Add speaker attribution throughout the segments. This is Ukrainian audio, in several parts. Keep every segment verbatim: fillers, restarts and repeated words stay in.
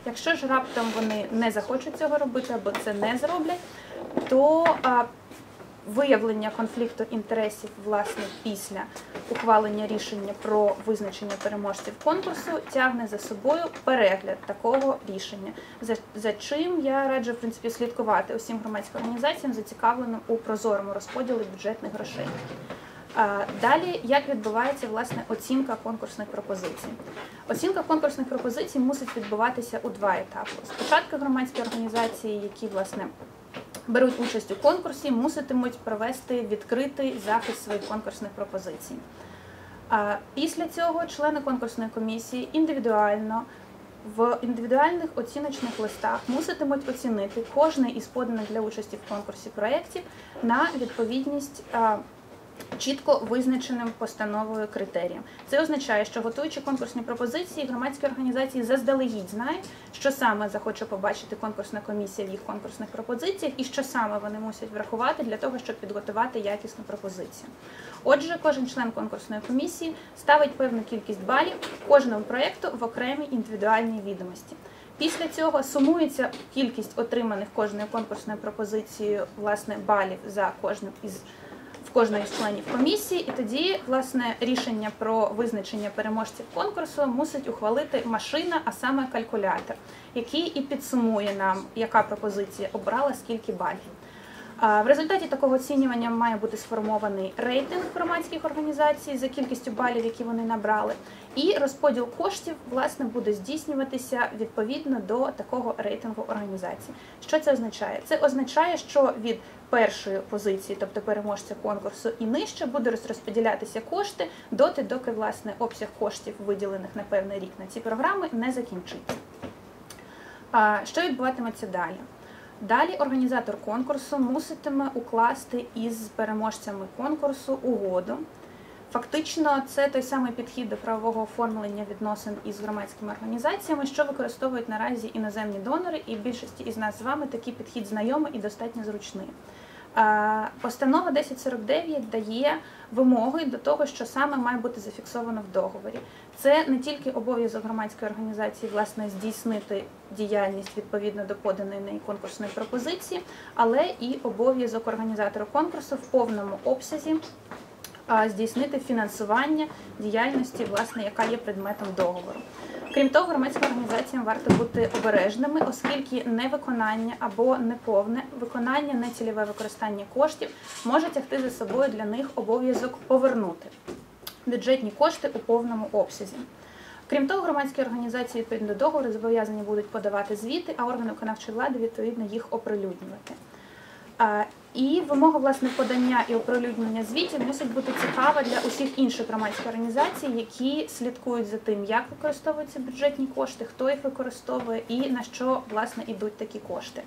Speaker 1: Якщо ж раптом вони не захочуть цього робити або це не зроблять, то а, виявлення конфлікту інтересів, власне, після ухвалення рішення про визначення переможців конкурсу тягне за собою перегляд такого рішення, за, за чим я раджу, в принципі, слідкувати усім громадським організаціям, зацікавленим у прозорому розподілі бюджетних грошей. Далі, як відбувається, власне, оцінка конкурсних пропозицій. Оцінка конкурсних пропозицій мусить відбуватися у два етапи. Спочатку громадські організації, які, власне, беруть участь у конкурсі, муситимуть провести відкритий захист своїх конкурсних пропозицій. Після цього члени конкурсної комісії індивідуально, в індивідуальних оціночних листах муситимуть оцінити кожний із поданих для участі в конкурсі проєктів на відповідність чітко визначеним постановою критеріям. Це означає, що готуючи конкурсні пропозиції, громадські організації заздалегідь знають, що саме захоче побачити конкурсна комісія в їх конкурсних пропозиціях і що саме вони мусять врахувати для того, щоб підготувати якісну пропозицію. Отже, кожен член конкурсної комісії ставить певну кількість балів кожному проєкту в окремій індивідуальній відомості. Після цього сумується кількість отриманих кожною конкурсною пропозицією, власне, балів за кожним із кожної з членів комісії, і тоді, власне, рішення про визначення переможців конкурсу мусить ухвалити машина, а саме калькулятор, який і підсумує нам, яка пропозиція обрала скільки балів. В результаті такого оцінювання має бути сформований рейтинг громадських організацій за кількістю балів, які вони набрали, і розподіл коштів, власне, буде здійснюватися відповідно до такого рейтингу організацій. Що це означає? Це означає, що від першої позиції, тобто переможця конкурсу, і нижче буде розподілятися кошти доти, доки, власне, обсяг коштів, виділених на певний рік на ці програми, не закінчиться. Що відбуватиметься далі? Далі організатор конкурсу муситиме укласти із переможцями конкурсу угоду. Фактично, це той самий підхід до правового оформлення відносин із громадськими організаціями, що використовують наразі іноземні донори, і в більшості із нас з вами такий підхід знайомий і достатньо зручний. Постанова десять сорок дев'ять дає вимоги до того, що саме має бути зафіксовано в договорі. Це не тільки обов'язок громадської організації, власне, здійснити діяльність відповідно до поданої неї конкурсної пропозиції, але і обов'язок організатора конкурсу в повному обсязі здійснити фінансування діяльності, власне, яка є предметом договору. Крім того, громадським організаціям варто бути обережними, оскільки невиконання або неповне виконання, нецільове використання коштів може тягти за собою для них обов'язок повернути бюджетні кошти у повному обсязі. Крім того, громадські організації відповідно до договору зобов'язані будуть подавати звіти, а органи виконавчої влади відповідно їх оприлюднювати. І вимога, власне, подання і оприлюднення звітів мусить бути цікава для усіх інших громадських організацій, які слідкують за тим, як використовуються бюджетні кошти, хто їх використовує і на що, власне, йдуть такі кошти.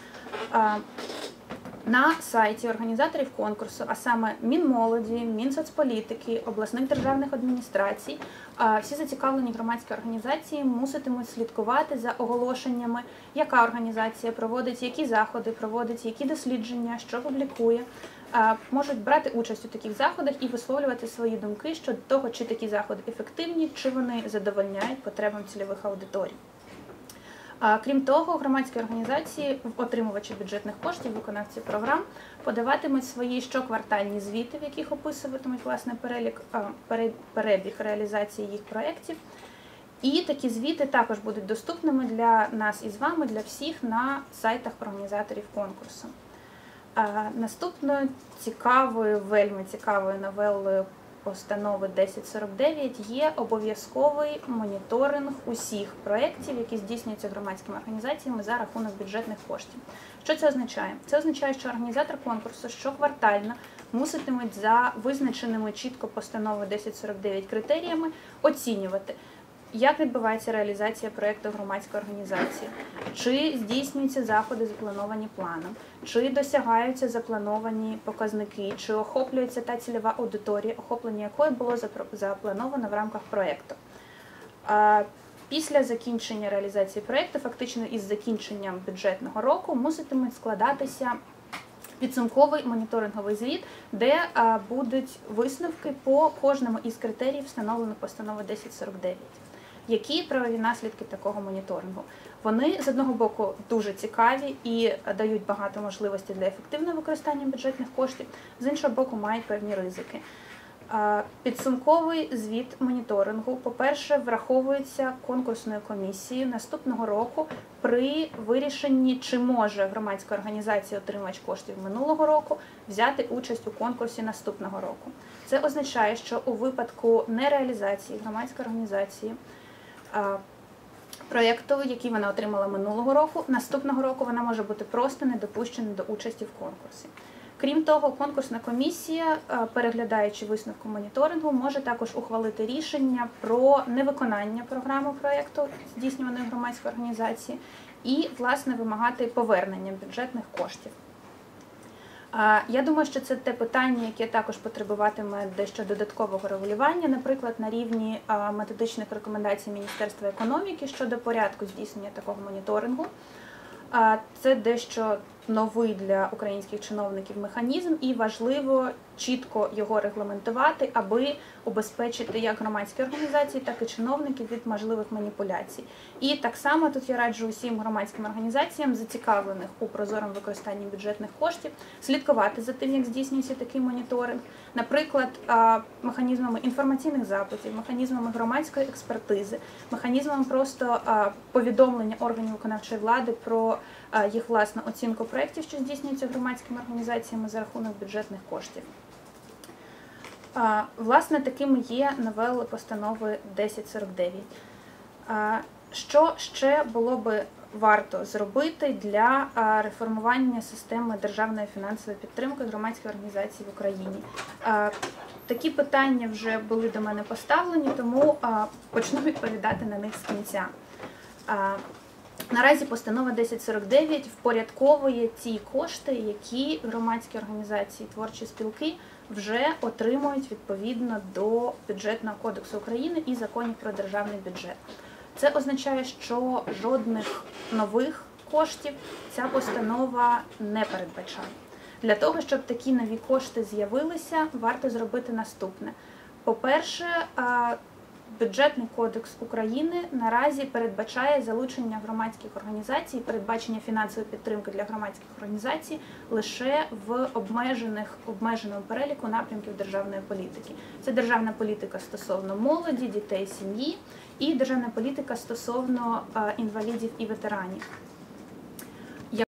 Speaker 1: На сайті організаторів конкурсу, а саме Мінмолоді, Мінсоцполітики, обласних державних адміністрацій, всі зацікавлені громадські організації муситимуть слідкувати за оголошеннями, яка організація проводить, які заходи проводить, які дослідження, що публікує. Можуть брати участь у таких заходах і висловлювати свої думки щодо того, чи такі заходи ефективні, чи вони задовольняють потребам цільових аудиторій. Крім того, громадські організації, отримувачі бюджетних коштів, виконавці програм, подаватимуть свої щоквартальні звіти, в яких описуватимуть, власне, перелік, перебіг реалізації їх проєктів. І такі звіти також будуть доступними для нас із вами, для всіх на сайтах організаторів конкурсу. Наступною цікавою, вельми цікавою новелою постанови десять сорок дев'ять є обов'язковий моніторинг усіх проєктів, які здійснюються громадськими організаціями за рахунок бюджетних коштів. Що це означає? Це означає, що організатор конкурсу щоквартально муситимуть за визначеними чітко постановою десять сорок дев'ять критеріями оцінювати, як відбувається реалізація проєкту громадської організації, чи здійснюються заходи, заплановані планом, чи досягаються заплановані показники, чи охоплюється та цільова аудиторія, охоплення якої було заплановано в рамках проєкту. Після закінчення реалізації проєкту, фактично із закінченням бюджетного року, муситимуть складатися підсумковий моніторинговий звіт, де будуть висновки по кожному із критеріїв, встановлених постановою десять сорок дев'ять. Які правові наслідки такого моніторингу? Вони, з одного боку, дуже цікаві і дають багато можливостей для ефективного використання бюджетних коштів, з іншого боку, мають певні ризики. Підсумковий звіт моніторингу, по-перше, враховується конкурсною комісією наступного року при вирішенні, чи може громадська організація отримувач коштів минулого року взяти участь у конкурсі наступного року. Це означає, що у випадку нереалізації громадської організації проєкту, який вона отримала минулого року, наступного року вона може бути просто не допущена до участі в конкурсі. Крім того, конкурсна комісія, переглядаючи висновку моніторингу, може також ухвалити рішення про невиконання програми проєкту, здійснюваної громадської організації, і, власне, вимагати повернення бюджетних коштів. Я думаю, що це те питання, яке також потребуватиме дещо додаткового регулювання, наприклад, на рівні методичних рекомендацій Міністерства економіки щодо порядку здійснення такого моніторингу. Це дещо новий для українських чиновників механізм, і важливо чітко його регламентувати, аби убезпечити як громадські організації, так і чиновників від можливих маніпуляцій. І так само тут я раджу усім громадським організаціям, зацікавлених у прозорому використанні бюджетних коштів, слідкувати за тим, як здійснюється такий моніторинг, наприклад, механізмами інформаційних запитів, механізмами громадської експертизи, механізмами просто повідомлення органів виконавчої влади про їх власну оцінку проєктів, що здійснюються громадськими організаціями за рахунок бюджетних коштів. Власне, такими є новели постанови десять сорок дев'ять. Що ще було би варто зробити для реформування системи державної фінансової підтримки громадських організацій в Україні? Такі питання вже були до мене поставлені, тому почну відповідати на них з кінця. Наразі постанова десять сорок дев'ять впорядковує ті кошти, які громадські організації, творчі спілки вже отримують відповідно до Бюджетного кодексу України і законів про державний бюджет. Це означає, що жодних нових коштів ця постанова не передбачає. Для того, щоб такі нові кошти з'явилися, варто зробити наступне. По-перше, Бюджетний кодекс України наразі передбачає залучення громадських організацій, передбачення фінансової підтримки для громадських організацій лише в обмежених, обмеженому переліку напрямків державної політики. Це державна політика стосовно молоді, дітей, сім'ї і державна політика стосовно інвалідів і ветеранів.